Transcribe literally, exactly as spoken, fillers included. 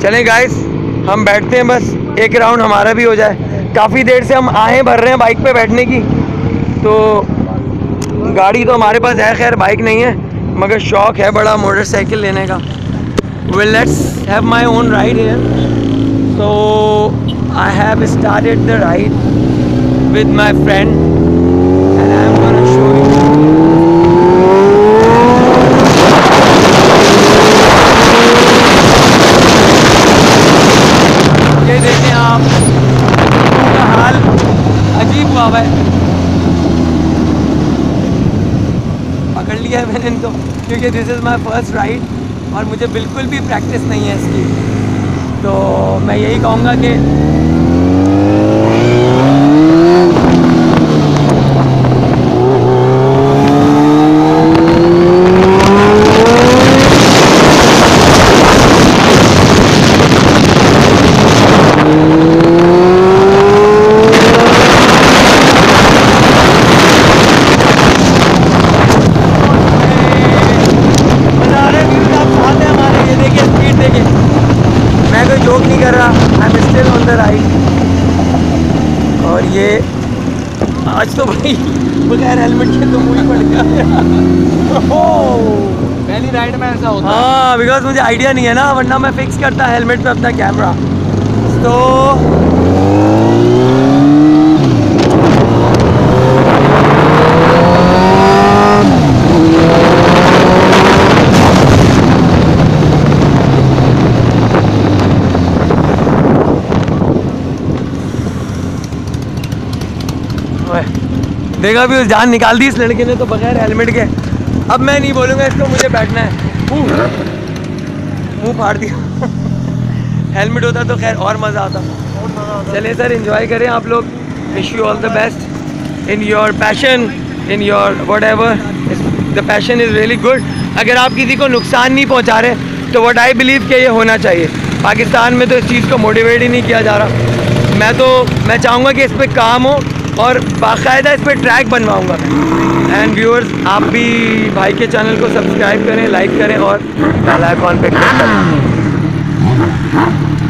चलें गाइस, हम बैठते हैं, बस एक राउंड हमारा भी हो जाए। काफ़ी देर से हम आहें भर रहे हैं बाइक पे बैठने की, तो गाड़ी तो हमारे पास है, खैर बाइक नहीं है, मगर शौक़ है बड़ा मोटरसाइकिल लेने का। Well let's have my own ride here. So I have started the ride with my friend and I am gonna show you. ये देखें आप, का हाल अजीब हुआ है। पकड़ लिया है मैंने इनको, क्योंकि this is my first ride और मुझे बिल्कुल भी प्रैक्टिस नहीं है इसकी। तो मैं यही कहूँगा कि जोक नहीं कर रहा, I am still on the ride. और ये आज तो भाई बगैर हेलमेट के तो मुझे पड़ गया। पहली राइड में ऐसा होता है। हाँ, बिकॉज मुझे आइडिया नहीं है ना, वरना मैं फिक्स करता हेलमेट पे अपना कैमरा। तो देखा भी, उस जान निकाल दी इस लड़के ने तो बगैर हेलमेट के। अब मैं नहीं बोलूँगा इसको, मुझे बैठना है। मुंह फाड़ दिया। हेलमेट होता तो खैर और मज़ा आता। चलिए सर, एंजॉय करें आप लोग। Wish you all the best in your passion, in your whatever. The passion is really good. अगर आप किसी को नुकसान नहीं पहुँचा रहे तो वट आई बिलीव कि ये होना चाहिए। पाकिस्तान में तो इस चीज़ को मोटिवेट ही नहीं किया जा रहा। मैं तो मैं चाहूँगा कि इस पर काम हो और बाकायदा इस पर ट्रैक बनवाऊँगा। एंड व्यूअर्स, आप भी भाई के चैनल को सब्सक्राइब करें, लाइक करें और बेल आइकॉन पे क्लिक करें।